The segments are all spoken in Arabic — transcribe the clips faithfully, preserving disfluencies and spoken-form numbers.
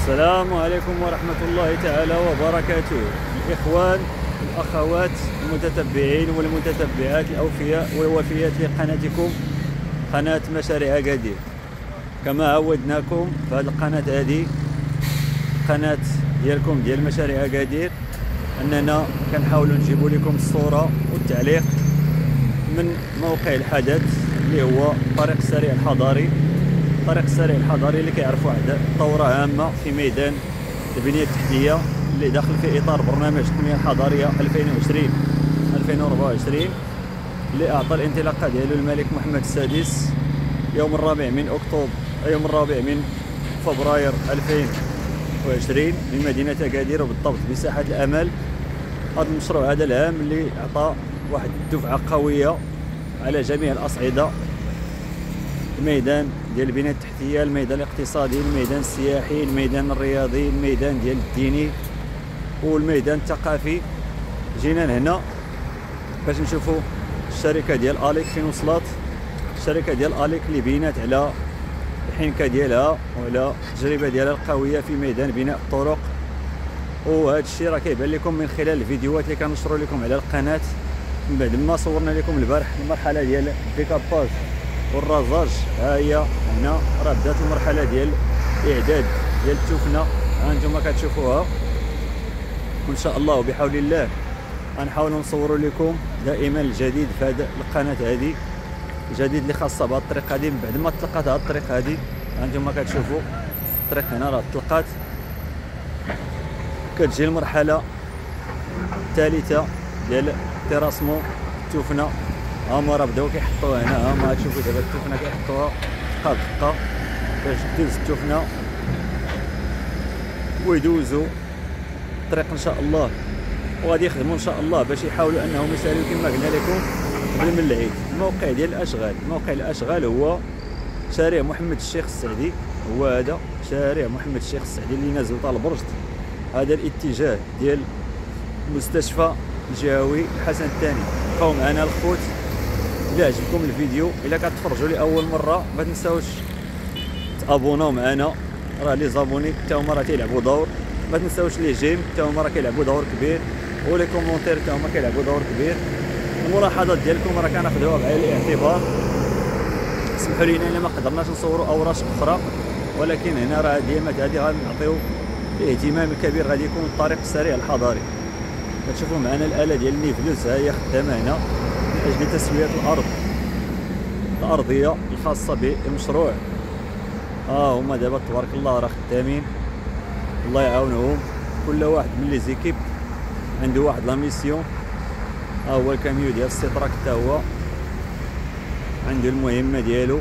السلام عليكم ورحمة الله تعالى وبركاته. الإخوان والأخوات المتتبعين والمتتبعات الأوفياء والوفيات لقناتكم قناة مشاريع أكادير، كما عودناكم في هذه القناة هذه قناة ديالكم ديال مشاريع أكادير، أننا كنحاولوا نجيبوا لكم الصورة والتعليق من موقع الحدث اللي هو الطريق السريع الحضاري. الطريق السريع الحضاري اللي كيعرف واحد ثورة هامة في ميدان البنية التحتية اللي داخل في إطار برنامج التنمية الحضارية ألفين وعشرين ألفين وأربعة وعشرين اللي أعطى الانطلاقة ديالو الملك محمد السادس يوم الرابع من أكتوبر يوم الرابع من فبراير ألفين وعشرين من مدينة أكادير، وبالضبط بساحة الأمل. هذا المشروع هذا العام اللي أعطى واحد الدفعة قوية على جميع الأصعدة، الميدان ديال البنية التحتية، الميدان الاقتصادي، الميدان السياحي، الميدان الرياضي، الميدان ديال الديني والميدان الثقافي. جينا لهنا باش نشوفوا الشركة ديال أليك فين وصلت، الشركة ديال أليك اللي بينات على الحنكة ديالها وعلى التجربة ديالها القوية في ميدان بناء الطرق. وهذا الشيء راه كيبان لكم من خلال الفيديوهات اللي كنشروا لكم على القناة من بعد ما صورنا لكم البارح المرحلة ديال الديكاباج والرزاج. ها هي هنا راه بدات المرحله ديال اعداد ديال التفنه، ها انتم كتشوفوها، وان شاء الله وبحول الله غنحاولوا نصوروا لكم دائما الجديد في هذه القناه هذه، الجديد اللي خاصه بهذه الطريق هذه. من بعد ما طلقات هذه الطريق هذه ها انتم كتشوفوا الطريق هنا راه طلقات، كتجي المرحله الثالثه ديال تيراسمو التفنه. هما راه بداو كيحطوها هنا، هما تشوفوا دابا التفنه كيحطوها دقه دقه باش تدوز التفنه ويدوزوا الطريق ان شاء الله، وغادي يخدموا ان شاء الله باش يحاولوا انهم يسالوا كما قلنا لكم قبل من العيد. الموقع ديال الاشغال، موقع الاشغال هو شارع محمد الشيخ السعدي، هو هذا شارع محمد الشيخ السعدي اللي نازل طال برجت، هذا الاتجاه ديال المستشفى الجهوي الحسن الثاني. بقاو معنا الخوت. إلا عجبكم الفيديو، إلا كتفرجوا لأول مرة ما تنساوش تابوناو معنا، راه لي زابوني حتى هما راه كيلعبوا دور، ما تنساوش لي جيم حتى هما راه كيلعبوا دور كبير، ولي كومونتير حتى هما كيلعبوا دور كبير. الملاحظات ديالكم راه كناخذوها بعين الاعتبار. سمحوا لينا الا ما قدرناش نصوروا اوراق اخرى، ولكن هنا راه ديما هذه غنعطيو اهتمام كبير. غادي يكون الطريق السريع الحضاري. كتشوفوا معنا الآلة ديال النيفلوس، ها هي خدامة هنا من أجل تسوية الأرض الأرضية الخاصة بالمشروع. ها هما دابا تبارك الله راه خدامين، الله يعاونهم. كل واحد من لي زيكيب عنده واحد لا ميسيون. ها هو الكاميو ديال السيتراك حتى هو عنده المهمة ديالو.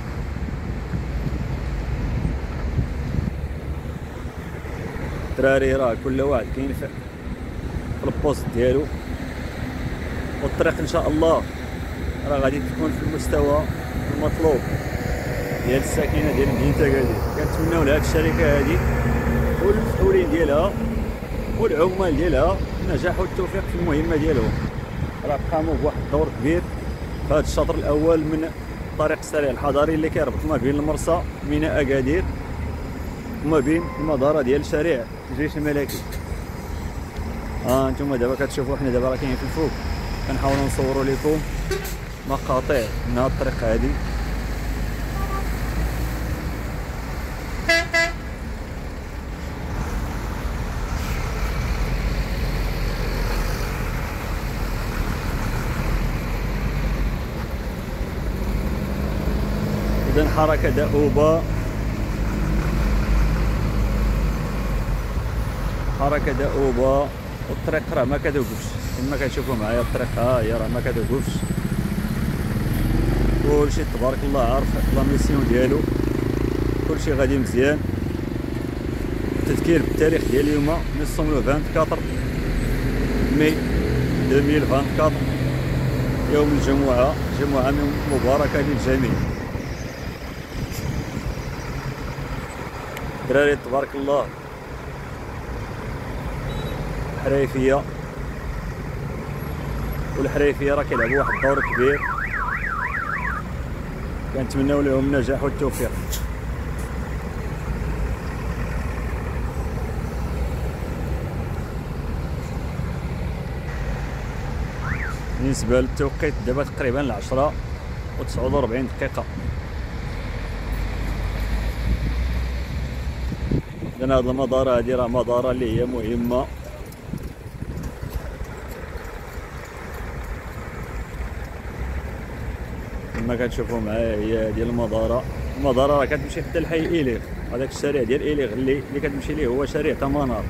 الدراري راه كل واحد كاين في البوست ديالو، والطريق ان شاء الله راه غادي تكون في المستوى المطلوب ديال الساكنه ديال مدينه أكادير. كنتمناو لهاد الشركه هذه والمسؤولين ديالها والعمال ديالها النجاح والتوفيق في المهمه ديالهم. راه قاموا بواحد الدور كبير في هذا الشطر الاول من الطريق السريع الحضاري اللي كيربط ما بين المرسى ميناء أكادير وما بين المداره ديال شارع الجيش الملكي. ها انتم دابا كتشوفوا حنا دابا راه كاينين في الفوق، كنحاولوا نصوروا لكم مقاطع من هذه الطريق هذه. اذا حركه دؤوبه، حركه دؤوبه، والطريق راه ما كتوقفش كما كتشوفوا معايا. الطريق ها هي راه ما كتوقفش، كلشي تبارك الله عارف لا ميسيون ديالو، كلشي غادي مزيان. التذكير بالتاريخ ديال اليوم نصوم لو أربعة وعشرين مي ألفين وأربعة وعشرين، يوم الجمعة، جمعة مباركة للجميع. دراري تبارك الله، الحريفيه والحريفيه راه كيلعبوا واحد الدور كبير، كنتمناو لهم النجاح والتوفيق. بالنسبه للتوقيت دابا تقريبا العشرة وتسعود وربعين دقيقه. لان هاد المداره هادي راه مداره اللي هي مهمه، كما كتشوفوا معايا هي ديال المداره. المداره راه كتمشي حتى لحي إيليغ، هذاك الشارع ديال إيليغ اللي اللي كتمشي ليه هو شارع تمنار.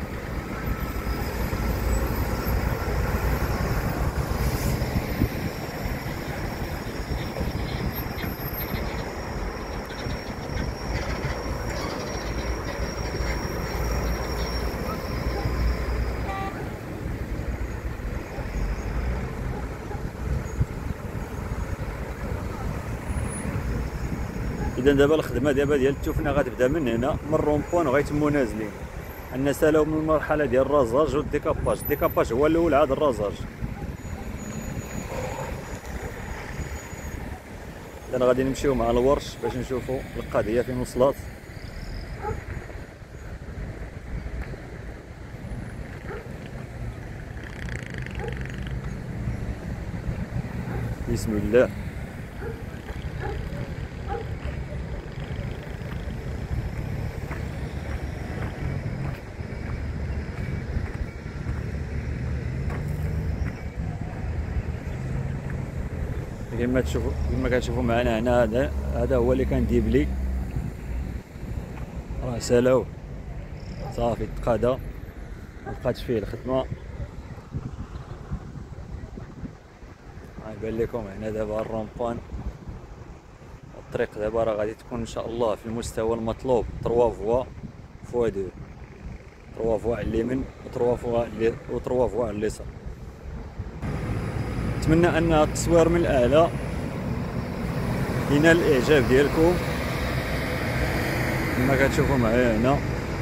اذا دابا الخدمه دابا ديال التفنه غتبدا من هنا من رومبوان وغيتموا نازلين. عندنا سالاو من المرحله ديال الرازاج والديكاباج. الديكاباج هو الاول عاد الرازاج. اذا غادي نمشيو مع الورش باش نشوفوا القضيه فين وصلت. بسم الله. كما تشوفوا كما كتشوفوا معنا هنا هذا هذا هو اللي كان ديبلي، راه سالاوه صافي تقادا مبقاتش فيه الخدمه. غيبان لكم هنا دابا الرومبوان. الطريق دابا راه غادي تكون ان شاء الله في المستوى المطلوب، ثلاثة فوا فوا دو، ثلاثة فوا على اليمين و3 فوا و ثلاثة فوا على اليسار. نتمنى ان التصوير من الاعلى ينال الاعجاب ديالكم كما كتشوفوا معايا هنا.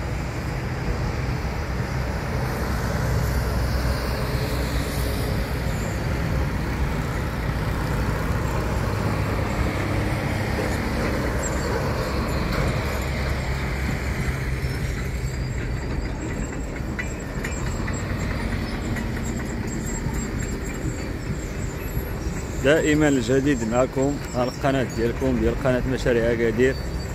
دائما الجديد معكم على القناه ديالكم ديال قناه مشاريع اكادير.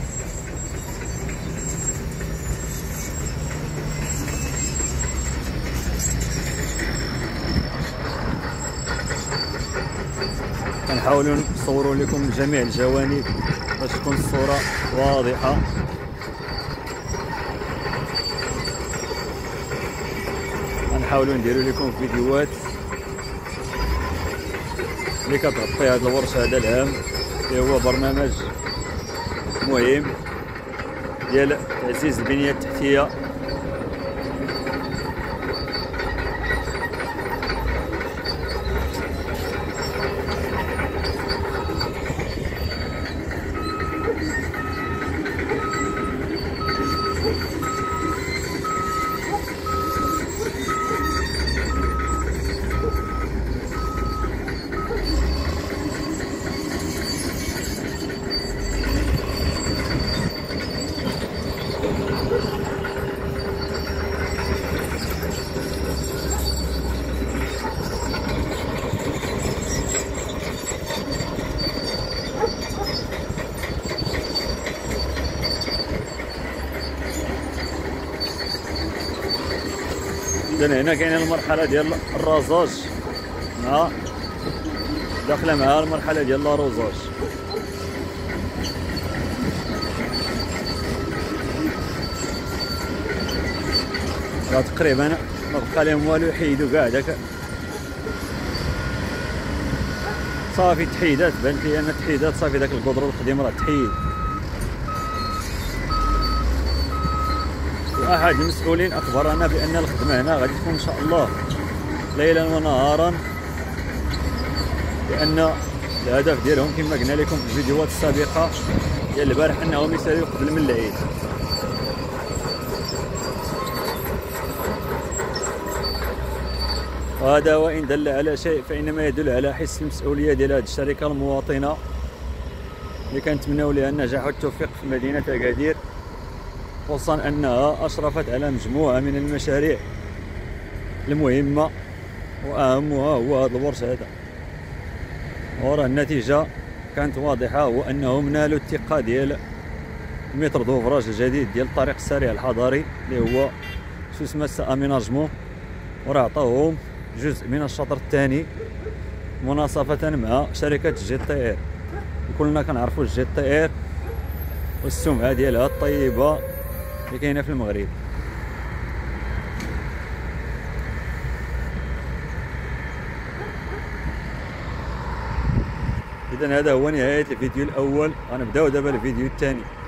كنحاولوا نصوروا لكم جميع الجوانب باش تكون الصوره واضحه. غنحاولوا نديروا لكم فيديوهات اللي كتغطي هذا الورش هذا العام، اللي هو برنامج مهم ديال تعزيز البنيه التحتيه. إذن هنا كاينه المرحله ديال الرازاج مع داخله معها المرحله ديال لاروزاج. راه تقريبا ما بقى لهم والو يحيدوا كاع داك صافي تحيدات. بان لي ان تحيدات صافي داك القدرو القديم راه تحيد. واحد المسؤولين اخبرنا بان الخدمه هنا غادي تكون ان شاء الله ليلا ونهارا، لان الهدف ديالهم كما قلنا لكم في الفيديوهات السابقه ديال البارح انهم يساليو قبل من العيد. وهذا وان دل على شيء فانما يدل على حس المسؤوليه ديال هذه الشركه المواطنه اللي كنتمناو لها النجاح والتوفيق في مدينه اكادير، خصوصا انها اشرفت على مجموعه من المشاريع المهمه واهمها هو هذا الورش هذا. وراه النتيجه كانت واضحه، هو انهم نالوا الثقه ديال المتر دوفراج الجديد ديال الطريق السريع الحضري اللي هو سوسماس اميناجمون، وراه عطاوهم جزء من الشطر الثاني مناصفه مع شركه جي تي اير. كلنا كنعرفوا جي تي اير والسمعه ديالها الطيبه اللي كاينه في المغرب. اذا هذا هو نهايه الفيديو الاول، غنبداو دابا الفيديو الثاني.